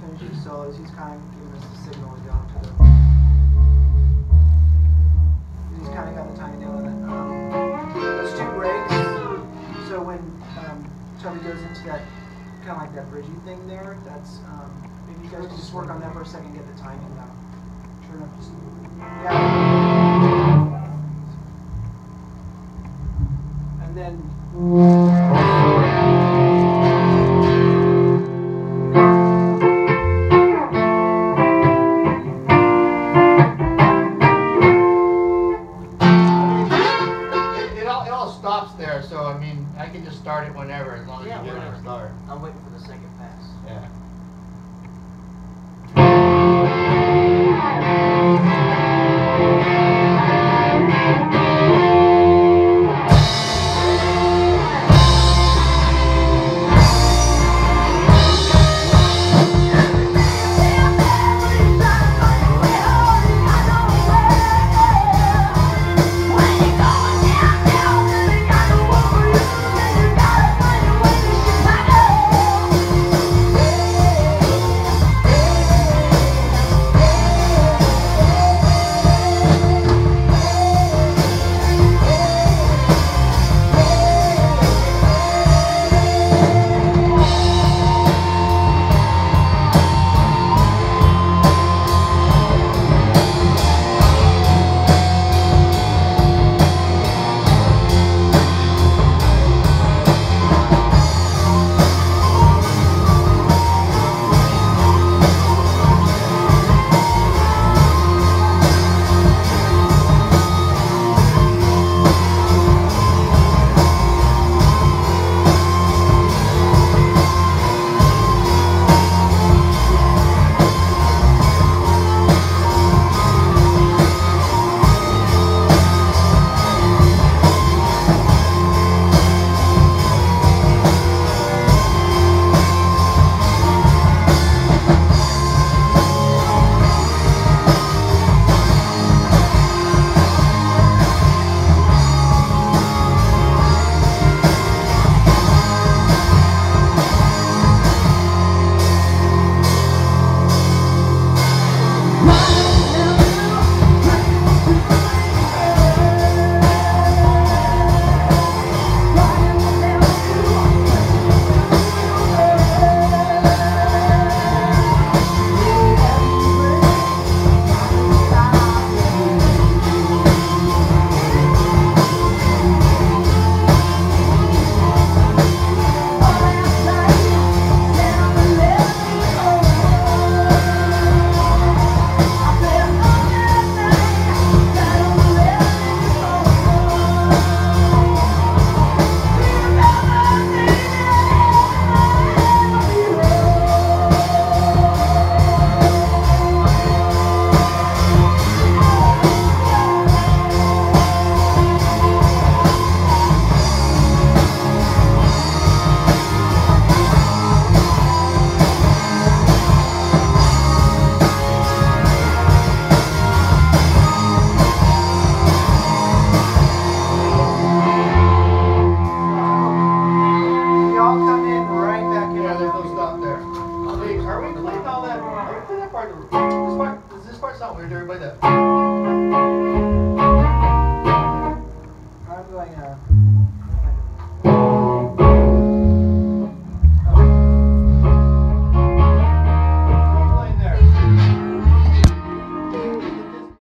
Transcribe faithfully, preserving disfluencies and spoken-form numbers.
finish his solos, he's kind of giving us the signal to go to the. He's kind of got the timing down on it. Um, those two breaks. So when um, Toby goes into that kind of like that bridgey thing there, that's um, maybe you guys can just work on that for a second, get the timing down. Turn up just yeah. And then. There, so I mean, I can just start it whenever, as long as yeah, you get it to start. I'm waiting for the second pass. Yeah. Are we playing all that? Are we playing that part? This part, does this part sound weird to everybody? That